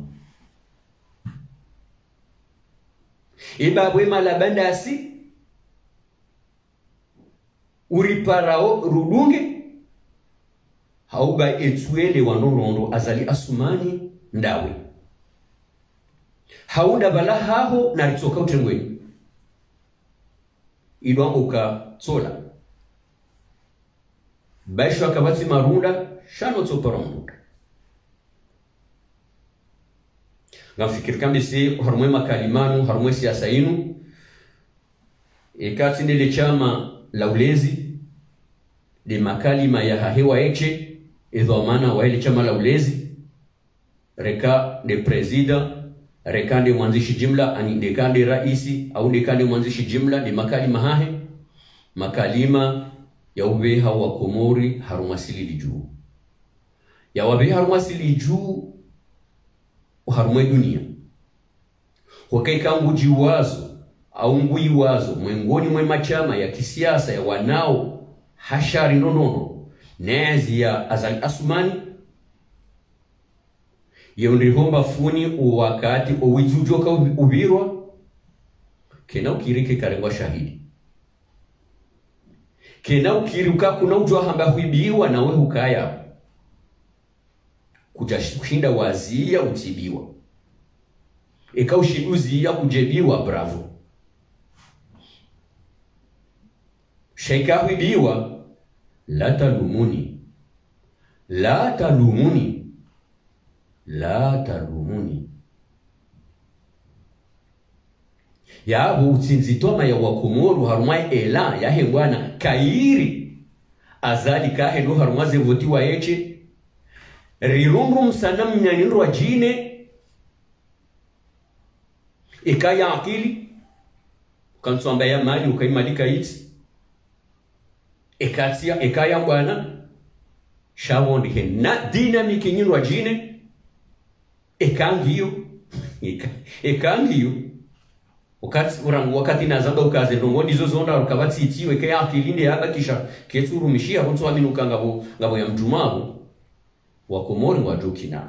ibabwe malabandasi uriparao rudunge hauba etuele wanorondo azali asumani ndawe hauda bala haho na ritsoka utengweni idwango ka tsola baisho akabati marunda shano tsoparonda ngafikiri kambi si harumwe makalimanu harumwe siasa inu ikati ndele chama la ulezi de makalima ya hahewa eche idhamana wa ile chama la ulezi reka de presida reka de mwanzishi jimla ani dekande raisi au dekande mwanzishi jimla de makalima hahe makalima ya ubeha wa Komori harumasili juu ya wabeha harumasili juu uharumwe dunia wakaika nguji wazo au ngui wazo mwengoni mwe machama ya kisiasa ya wanao hashari nonono nezi ya azali asumani yeundihomba funi uwakati uwizujoka ubirwa kena ukirike karengwa shahidi kena ukiruka kuna ujua hamba huibiwa na we hukaya kujashinda wazia utibiwa eka ushiduzi ya kujebiwa bravo sheika huibiwa la talumuni la talumuni la talumuni yabu utsinzitoma ya wakomoru harumai ela ya hengwana kairi azali kahe do harumaze voti wa eche rirungu msana mnyanindro wa jine ikaya akili kantswamba ya mali ukaimalika iti ekatia ekaya bwana shawondi he na dynamic nyinwa jine ekangiyo wakati nazamba ukaze ndongo ndizo zonda ukabati itiwe ke akilinde haba kisha keturumishia kuntu aminuka ngabo ya mjumabo wa Komori wa jokina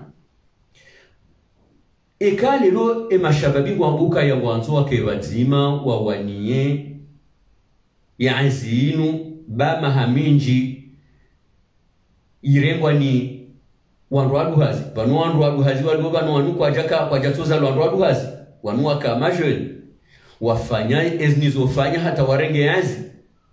ekale lo emashababi ngwambuka ya ngwanzo wake bazima wa waniye ya azinu ba mahaminji irengwa ni wandu aduhazi banu wandu aduhazi walibo banu wanu kwa jaka kwa jatoza wandu aduhazi wanu kama jeune wafanya eznizofanya hata warenge yazi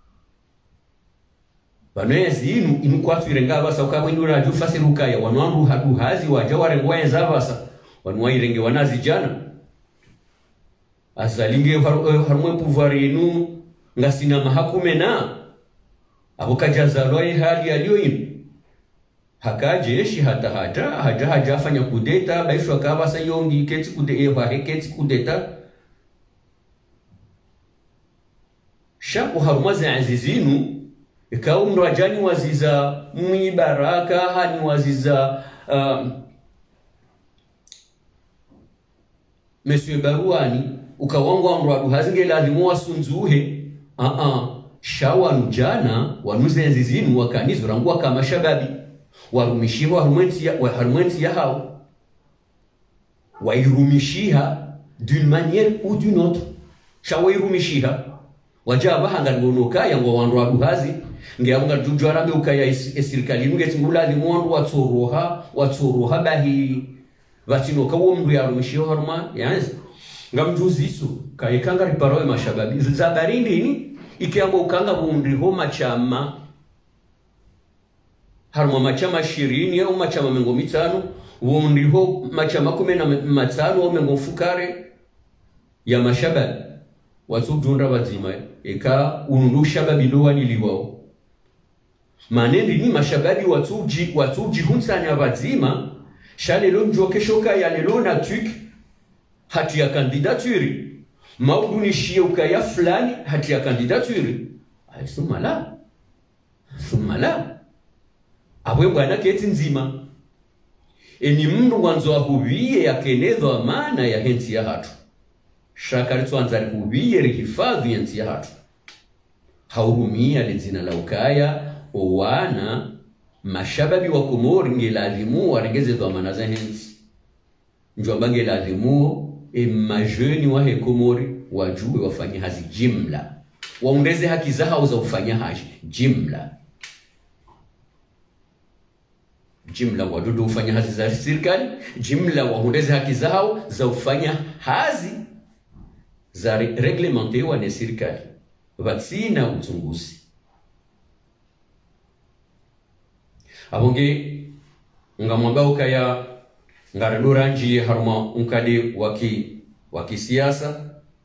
banu yazinu inukwatu irenga basa ukamwe raju fasiruka ya wanu wandu aduhazi waja warengwa yenza basa wanu wairenge wanazi jana azalinge harumwe pouvoir inu ngasina mahakumena abokajazalwa hali aliyo inu hakajeshi hata haja afanya kudeta baisho akaba sayongi keti kudeta shaku harumazi azizinu ikawa mrajani waziza mwibaraka hani waziza Monsieur Baruani ukawangwa mradu hazinge lazimu wasunzuhe shawanu jana wanuzenzi zinu wakanizo rangu kama shababi warumishiwa harumenti ya hao wairumishiha d'une manière ou d'une autre shawairumishiha wajaba hangalunoka yango wandu aduhazi ngeanga jujwara be ukaya esirikali ngetingula limondu watsoroha bahi batinoka wo mndu yarumishiwa haruma yanzi ngamjuziso kayekanga riparoe mashababi zabarindi ni ikiambo ukanga bundriho machama haruma machama 20 au machama mengo 5 wondriho machama 15 au mengo fukare ya mashababi watu junda bazima eka unundusha babilowa niliwao manendi ni mashababi watu jihunsanya bazima shalelo njokeshoka ya lelo na tuk hati ya kandidaturi maudunishie ukaya fulani hati ya kandidaturi sumala abwe bwana keti nzima eni mndu mwanzo ahubiye ya kenezo amana ya henti ya hatu shakari tuanzari hubiye rihifadhi henti ya hatu haurumia lezina la ukaya owana mashababi wa Komori ngelazimu warengeze dhamana za henti njwamba ngelazimu majeni wa Komori wajue wafanye hazi jimla waongeze haki zao za ufanya haji jimla wadudu ufanya hazi za serikali jimla waongeze haki zao za ufanya hazi za reglementewa na serikali vatsina utunguzi abonge ngamwamba ukaya ngaredora nji haruma unkade waki siasa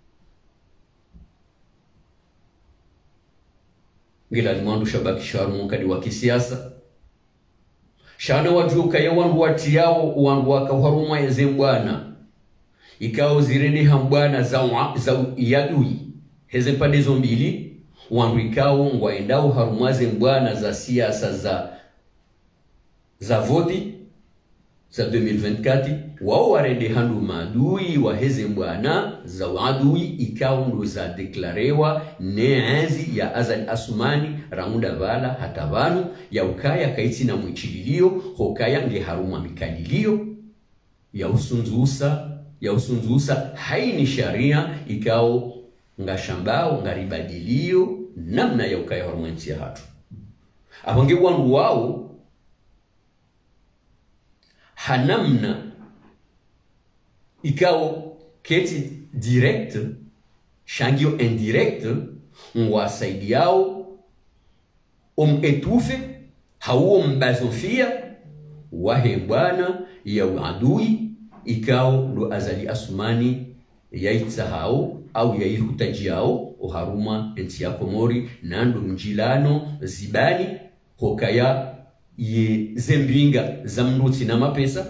ngila mwandu shabaki sharumu unkade waki siasa shana wajuka ya wandu watiao wandu wakaharuma yazembwana ikao zirene hambwana za yadui heze pande zombili wandu ikao ngwaendao harumaze mbwana za siasa za voti za 2024 wao warende handu maadui wa heze mbwana za wadui ikao ndo za deklarewa neanzi ya Azali Asumani ramuda vala hatavanu ya ukaya kaiti na mwichililio hokaya nge haruma mikalilio ya usunzusa haini sharia ikao ngashambao ngaribadilio namna ya ukaya haruma nti ya hatu apange wangu wao hanamna ikao keti direct shangio indirect ngwasaidi yao etufe hauo mbazofia wahe bwana ya uadui ikao ndo Azali Asumani yaitsa hao au yairutaji yao oharuma enti ya Komori nando mjilano zibani hokaya ye zembinga za mruti na mapesa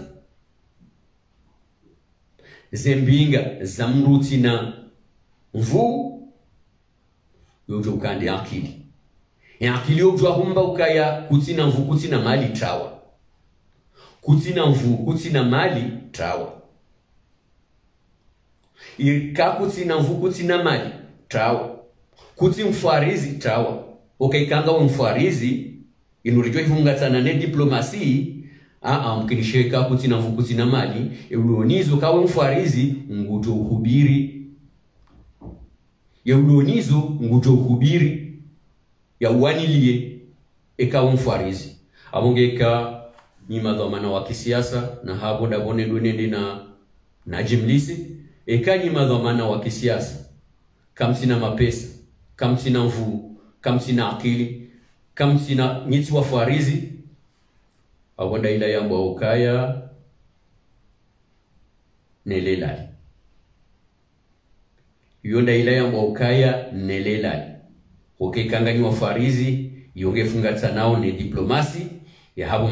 zembinga za mruti na mvu yojo ukande akili ya akili yojo humba ukaya kutina mvu kutina mali trawa kutina mvu kutina mali trawa ikakutsi na mvukutsi na mali trawa kutsi mfarizi trawa okaikanga wa mfarizi inurijo ifungatsana ne diplomasi mkinisheka kutsi na mvukutsi na mali eulonizo kawe mfarizi ngujo uhubiri ya ulonizo ngujo uhubiri ya uanilie ekawa mfarizi abongeka ni madhamana wa kisiasa na hapo dabone donende na jimlisi ekani madhamana wa kisiasa kamsina mapesa kamsina mvu kamsina akili kamsina nitsi wa farizi abonda ila yambo ukaya nelelali yonda ila yambo ukaya nelelali okekangani wa farizi yongefungatsa nao ne diplomasi ya hapo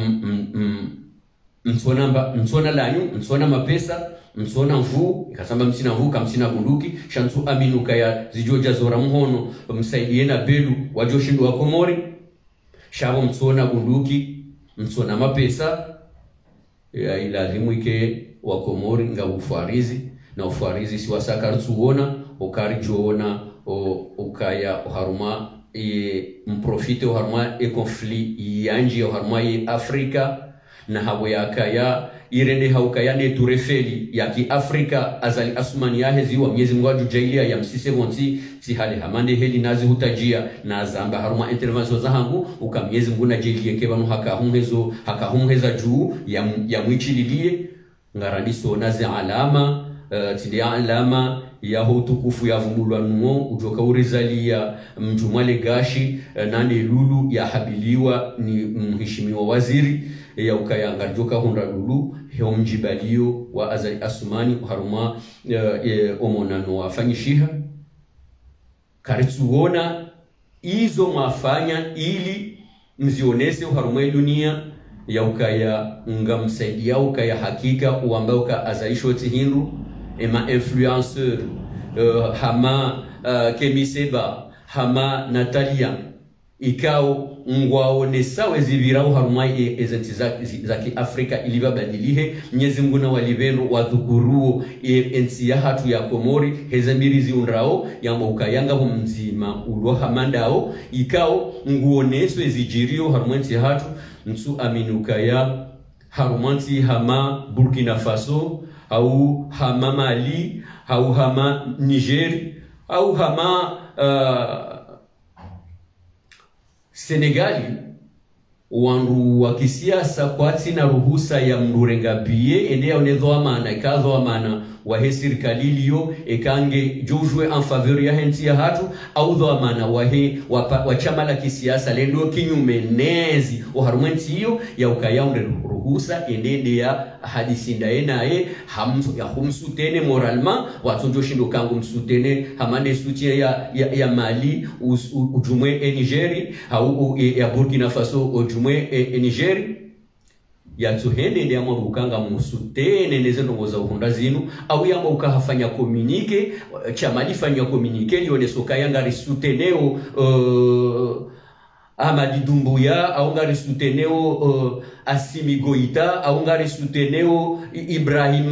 msona lanyu msona mapesa msona mvu ikasamba msina mvu kamsina bunduki shansu aminuka ya zijoja zora mhono msaidie na belu wajoshindu wa Komori shabo msona bunduki msona mapesa ya ilazimu ike wa Komori nga ufarizi na ufarizi si wasaka tsuona okarijoona ukaya haruma mprofite haruma conflit yanji haruma Afrika na habo yakaya irende haukaya ne turefeli ya ki Afrika azali asumani yahe ziwa Mwenyezi Mungu ajujailia ya msise wonti si hali hamande heli nazi hutajia na zamba haruma intervention za hangu uka Mwenyezi Mungu na jailie kebanu haka humheza juu ya mwichililie ngaradiso nazi alama tindi alama ya hutukufu ya vumbulwa nuo ujoka urizalia mjumale gashi nane lulu ya habiliwa ni mheshimiwa waziri ya ukayanga joka honda lulu heo mjibalio wa azali asumani haruma omonano wafanyishiha karitsuona izo mwafanya ili mzionese haruma dunia ya ukaya ngamsaidia ukaya hakika uambao ka azaisho tihindu ema influenceur hama Kemiseba hama Natalia ikao ngwao nesawe zibirao harumai ezenti za Afrika iliba badilihe Mwenyezi Mungu na walibendo wadhukuruo ensi ya hatu ya Komori hezamirizi unrao ya mukayanga mzima ulo hamandao ikao nguoneswe zijirio harumanti hatu nsu aminukaya harumanti hama Burkina Faso au hama Mali au hama Niger au hama Senegali wandu wa kisiasa kwa tina ruhusa ya mrurenga biye endea unedhoa maana ikadhoa maana wahe serikali liyo ekange jujwe en faveur ya henti ya hatu au dhoa maana wahe wa chama la kisiasa lendo kinyume nezi oharumenti hiyo ya ukayaunde ruhusa endende ya hadisinda enae ya humsutene moralma watonjo shindo kangu msutene hamande sutie ya Mali ujumwe Nigeri au ya Burkina Faso ujumwe Nigeri ya tuhende ndi amwa ukanga musutene nezendo ngoza uhunda zinu au yamba ukahafanya komunike chamali fanya komunike lione soka yanga risuteneo Amadi Doumbouya au ngari suteneo Assimi Goïta au ngari suteneo Ibrahim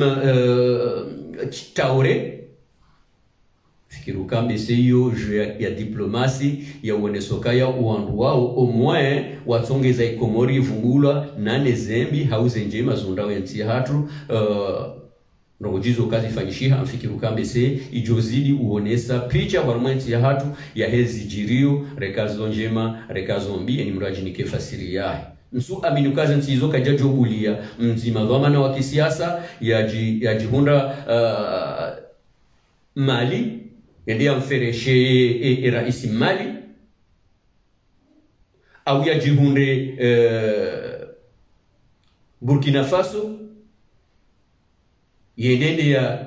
Traoré fikirukambe seyo ya diplomasi ya uonesoka ya uandu wao au moins watongeza ikomori vungula nane zembi hauze njema zundao yanti hatu Rojizo kazi fanyishiha amfikirukambe se ijozidi uonesa picha warumenti ya hatu ya hezi jirio rekazo njema rekazo mbi ni mraji nike fasiri yae nsu aminukazi ntizo kajajo ulia mzima dhamana wa kisiasa ya jihunda Mali ya mfereshe raisi Mali au ya jihunde Burkina Faso yendende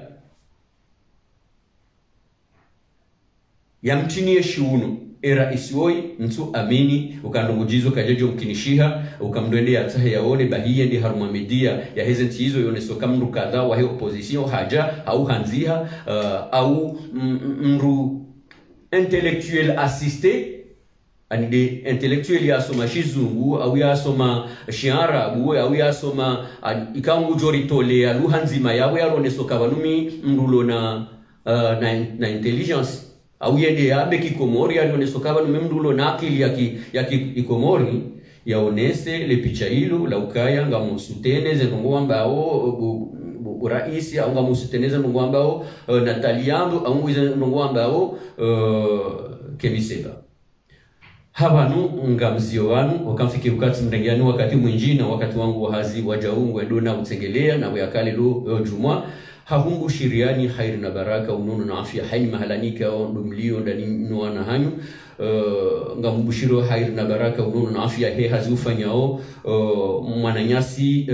ya mchini ya shiuno era isioi ntu amini ukandongujizo kajejo mkinishiha ukamdwende ya tahe yaone bahia ndi haruma media ya hezenti hizo yoneso kamndu kadha wa heo opposition haja au hanziha au mru intellectuel assisté anide intellectuel ya soma shizungu au ya soma shiarabu au ya soma ikangu jori tole ya luhanzima yawe ya roneso kabanumi mrulo na intelligence au yende yabe kikomori alionesokaba numemdulo na akili ya kikomori yaonese le picha hilo la ukaya ngamusuteneze ndongo ambao uraisi au ngamusuteneze ndongo ambao Nataliando au ngwize ndongo ambao Kemiseba habanu ngamzio wanu wakamfikiri ukati mrengiani wakati mwinjini na wakati wangu wahazi wajaungu edona utsengelea na wakale lo jumwa hahungu shiriani khairi na baraka unono na afya haini mahalanika ndumlio ndani nwana hanyu ngamubushiro khairi na baraka unono na afya he hazufanyao mwananyasi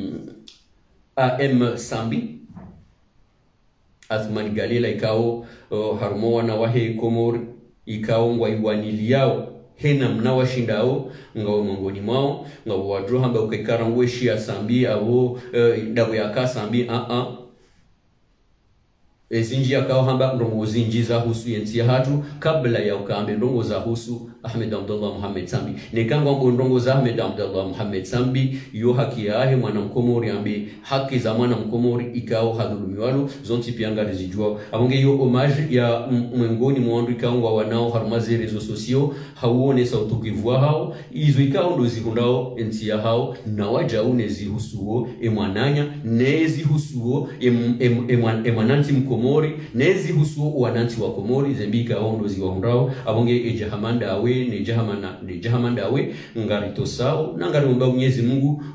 AM Sambi Athman Galela ikao harmoa na wahe Komori ikao ngwaiwaniliao hena mnawa shindao ngao mongoni mwao ngao wadro hamba ukekara ngweshi ya Sambi au dawe yaka Sambi zinji akao hamba ndongo zinji za husu yensi ya hatu kabla ya ukambe ndongo za husu Ahmed Abdullah Muhammad Sambi nekanga ndongo za Ahmed Abdullah Muhammad Sambi yo haki yahe mwana mkomori ambi haki za mwana mkomori ikao hadhulumiwalo zonti pianga rizijua abonge yo homage ya mwengoni mwandu ikao wanao harumazi rezo sosio hauone sautukivua hao izo ikao ndo zikundao ensi ya hao na wajaune zihusuo emwananya nezi husuo emwananti mkomori nezi husuo wananti wa Komori zembika ondo ziwahundao abonge ejahamanda awe ne jahamanda awe ngarito sao na ngariomba Mwenyezi Mungu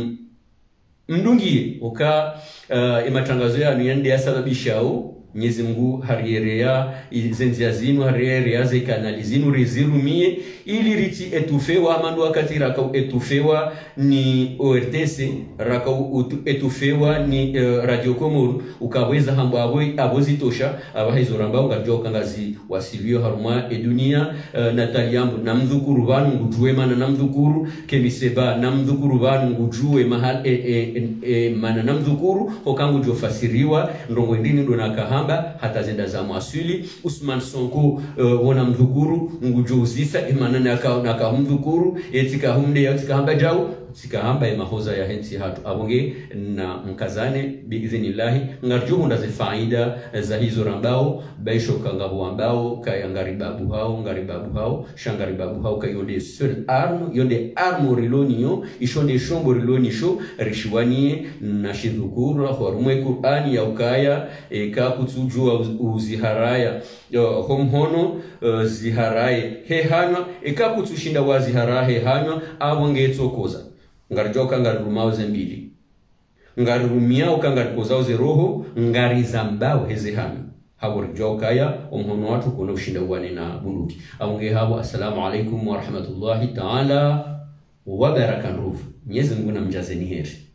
mdungie oka ematangazo ya nuyende yasababishao Mwenyezi Mungu harierea zenzi zinu harierea ze kanali zinu rezirumie ili riti etufewa amandu wakati rakau etufewa ni ORTC rakau etufewa ni Radio Komoru ukaweza hambo abozitosha abahizoramba ngajwa ngazi wasilio haruma edunia Nataliando namdhukuru banu ngujue mana namdhukuru Kemiseba namdhukuru banu ngujue mahal mana namdhukuru hokangu jofasiriwa ndongo ndini ndo nakaha hata zenda za mwasuli Usman Sonko wona mdhukuru ngujuzisa imanana naka mdhukuru etika humde yatika hamba jau tika hamba mahoza ya hensi hatu abonge na mkazane biidhnillahi ngarjuhu ndaze faida za hizo rambao baisho kangabu ambao kaya ngaribabu hao shangaribabu hao kayonde seul arme yonde armorilonio ishonde shomboriloni sho rishiwanie na shidhukuru horumwe Qur'ani ya ukaya kutujua uziharaya homhono ziharaye hehanywa ekakutushinda wazihara hehanywa abonge etsokoza ngarjoka ngarumao zembili ngarumia ukangarikoza ze roho ngarizambao hezehanywa habo jokaya omhono watu kuna ushinda uwane na bunduki abonge habo. Assalamu alaikum wa rahmatullahi ta'ala wa barakatuh. Mwenyezi Mungu namjazeni heri.